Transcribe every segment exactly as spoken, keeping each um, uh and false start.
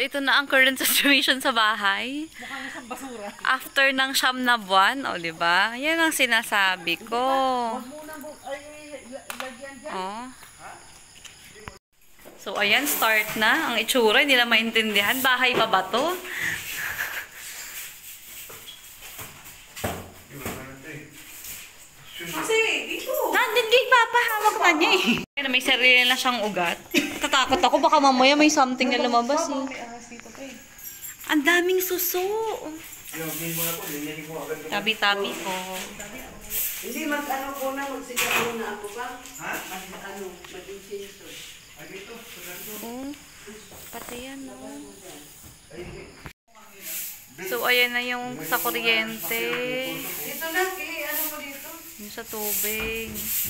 ito na ang current situation sa bahay. Mukha na siyang basura. After ng siyam na buwan, o, diba? Yan ang sinasabi ko. Huwag muna mo, ay, lagyan dyan. Oh. So, ayan, start na. Ang itsura, hindi na maintindihan. Bahay pa ba to? Kasi, dito. Nandun kay Papa, hawak na niya eh. Kaya may sarili na siyang ugat. Tatakot ako, baka mamaya may something na lumabas eh. Ang daming suso. Tabi-tabi ko. Hindi, mag-ano ko na, magsigaw muna ako ba? Ha? Mag-ano, mag-insinso. Oh, pati yan no. So, ayan na yung sa kuryente. Dito na, eh, ano ko dito? Yung sa tubig.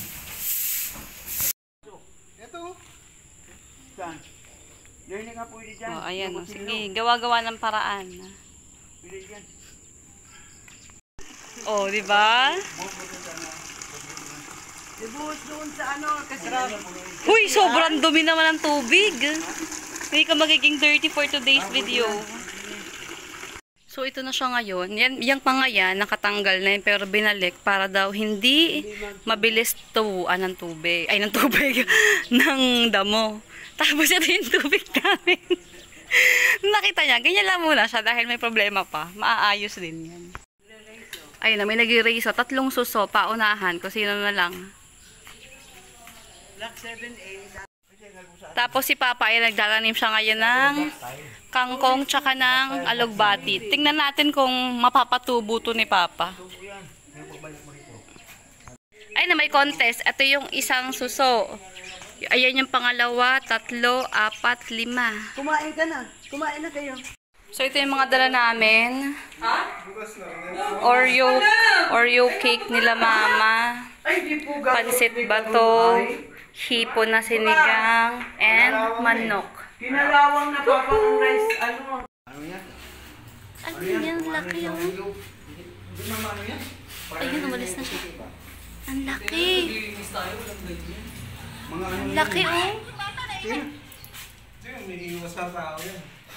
Ito. Saan? Yan nga pwede dyan. Oh, ayan. Oh, sige, gawa-gawa ng paraan. Pwede dyan. Oh, di ba? Ibuhos doon sa ano, kasi... Uy, sobrang dumi naman ng tubig. Hindi ka magiging dirty for today's video. So, ito na siya ngayon. Yan, yung mga yan, nakatanggal na yun, pero binalik para daw hindi mabilis tuwuan ng tubig. Ay, ng tubig. ng damo. Tapos ito yung tubig namin. Nakita niya, ganyan lang muna siya dahil may problema pa. Maaayos din yan. Ayun na, may nag-erase. Tatlong suso, paunahan. Kung sino na lang. Tapos si Papa ay nagdalanim siya ngayon ng kangkong tsaka ng alugbati. Tingnan natin kung mapapatubo to ni Papa. Ay na may contest. Ito yung isang suso. Ayan yung pangalawa, tatlo, apat, lima. Kumain ka na. Kumain na kayo. So ito yung mga dala namin. Oreo, Oreo cake nila Mama. Pansit bato. Hipon na sinigang, and manok. Ginalawang na Papa ng rice, ano? Ano yan? Ang laki yung... Ayun, umalis na siya. Ang laki. Ang laki, oh. May iwas na tao yan.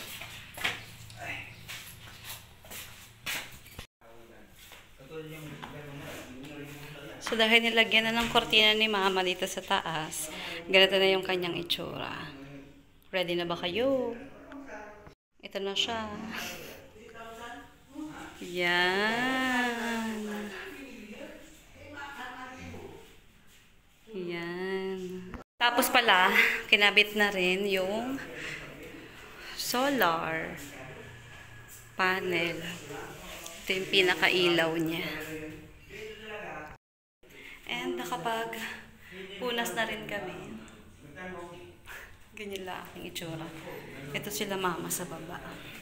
So dahil nilagyan na ng kortina ni Mama dito sa taas, ganito na yung kanyang itsura. Ready na ba kayo? Ito na siya. Yan. Yan. Tapos pala, kinabit na rin yung solar panel. Ito yung pinakailaw niya. And nakapag punas na rin kami. Ganyan lang aking itsura. Ito sila Mama sa baba.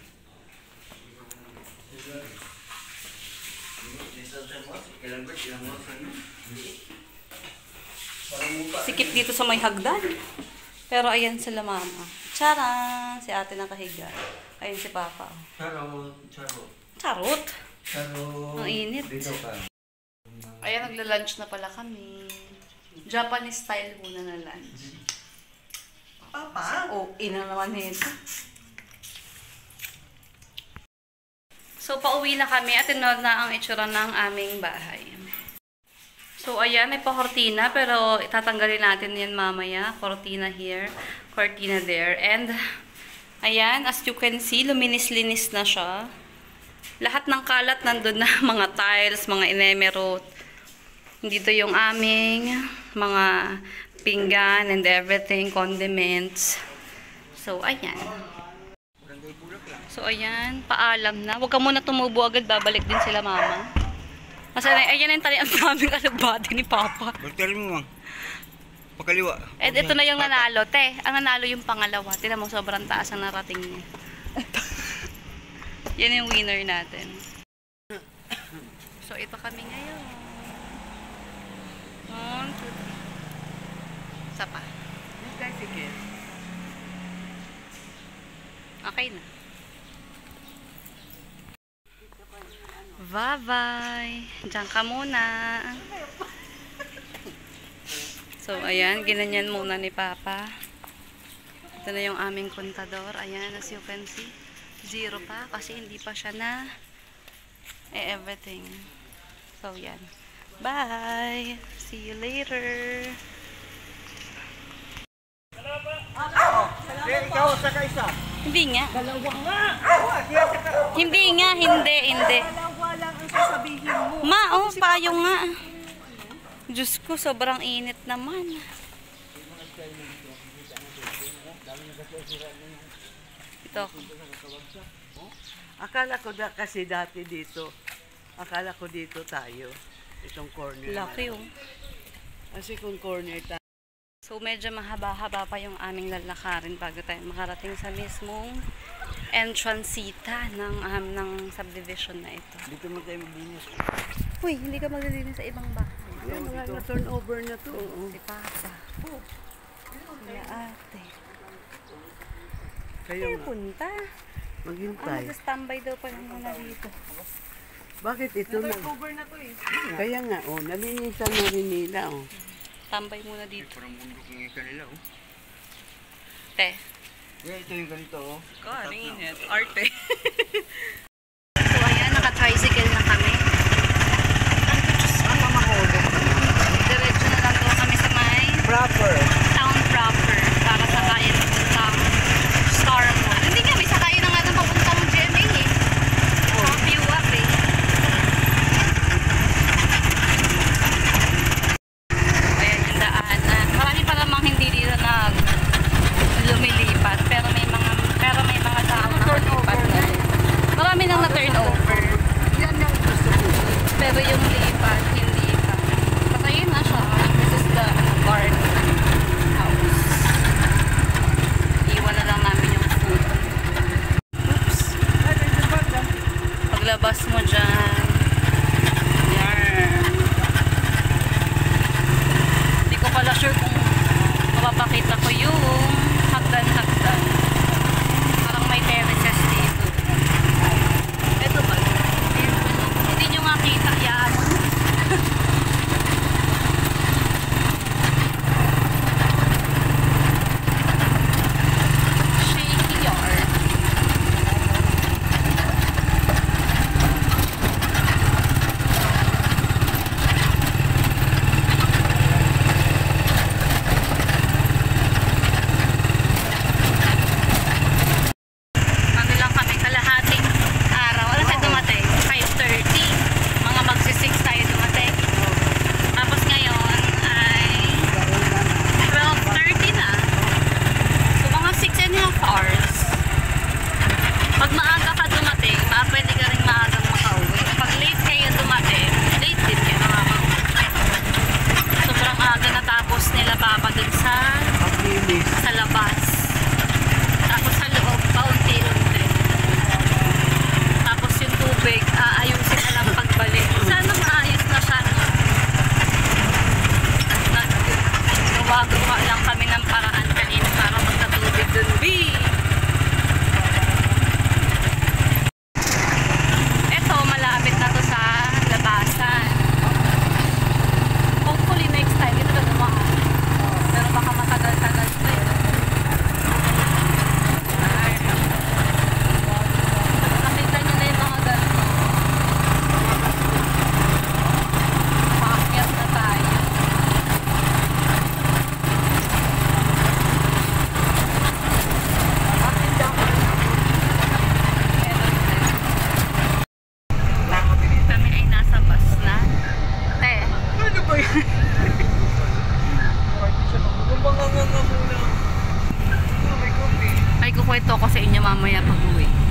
Sikip dito sa may hagdan. Pero ayan sila Mama. Tcharan! Si ate nakahiga. Ayun si Papa. Charot. Charot. Charot! Charot. Ang init. Ayan, nagla-lunch na pala kami. Japanese style muna na lunch. Papa? Oh, ina naman nito. So, pauwi na kami at tinod na ang itsura ng aming bahay. So, ayan, may pa-cortina pero itatanggalin natin yan mamaya. Cortina here, cortina there. And, ayan, as you can see, luminis-linis na siya. Lahat ng kalat nandun na, mga tiles, mga enemerald. Dito yung aming mga pinggan and everything, condiments. So, ayan. So, ayan, paalam na. Huwag ka muna tumubo agad, babalik din sila Mama. Kasi, ayan yung tali ang daming alugbati ni Papa. Bagtari mo, Mang. Pagkaliwa. And ito na yung nanalo, te. Ang nanalo yung pangalawa. Tignan mo, sobrang taas ang narating niya. Yan yung winner natin. So, ito kami ngayon. One, two, three. Isa pa. Okay na. Bye-bye. Diyan ka muna. So, ayan. Ginanyan muna ni Papa. Ito na yung aming kontador. Ayan, as you can see. Zero pa kasi hindi pa siya na eh, everything. So, yan. Bye! See you later! Ikaw sa kaisa. Hindi nga. Dalawa nga. Hindi nga, hindi, hindi. Dalawa lang ang sasabihin mo. Ma, oh, payong nga. Diyos ko, sobrang init naman. Ito. Akala ko da kasi dati dito. Akala ko dito tayo. Itong corner. Laki, oh. Kasi kung corner tayo. So, medyo mahaba-haba pa yung aming lalakarin bago tayo makarating sa mismong entrancita ng, um, ng subdivision na ito. Dito mo tayo maglinis. Uy, hindi ka maglilinis sa ibang bahay. Yan, mga na turnover na to. Oo. Si Papa. Kaya ate. Kayo Kaya nga. punta. Ah, Maghintay. mag-standby daw pa lang muna dito. Bakit ito na? Turnover na to eh. Kaya nga, oh, nalinisan na rin nila, oh. Tambay muna dito. Parang bundok ng isa nila, oh. Te. Yeah, ito yung ganito, oh. Kaninit. Arte. So, ayan, naka-tricycle na kami. Ano mahulog? Diretso na lang po kami sa may Proper. town proper para sakayin papuntang Star Mall. Hindi nga, may sakayin na nga doon papuntang G M A eh. Oh. View up eh. Ayan yung daanan. Marami pa namang hindi dito na lumilipat. Pero may mga pero may mga tao na lumilipat na. Marami nang na-turn over. Yan yung gusto ko. Pero yung lipat, hindi pa. Patayin na siya. This is the guard house. Iwan na lang namin yung food. Oops. Paglabas mo dyan. Yan. Hindi ko pala sure kung mapapakita ko yung hagdan-hagdan. Parang may terraces dito. Ito ba? Hindi nyo nga kita yan. Shaky yard. Ano lang kami, kalahating araw. Alam tayo dumating? five thirty. Mga magsi-six tayo dumating. Tapos ngayon ay twelve thirty na. So mga six and a half hours. Pag maaga ka dumating, baka pwede ka rin maagang makauwi. Pag late kayo dumating, late din kayo makauwi. Sobrang aga natapos nila papa dun sa Paglinis. sa labas. Tapos sa loob, paunti-unti. Tapos yung tubig, aayusin na lang pagbalik. Sana maayos na siya. Gawa-gawa lang kami ng paraan kanina para magkatubig dun. B! Eto, malapit na to sa labasan. Hopefully next time, ito na dumaan. Pero baka matagal-tagal pa eh. Nakita nyo na yung mga ganito. Paakyat na tayo. Kami ay nasa bus na. Te, Ano ba yun? Gumanganga muna. Oh, may coffee. ay kukwento ko sa inyo mamaya pag uwi.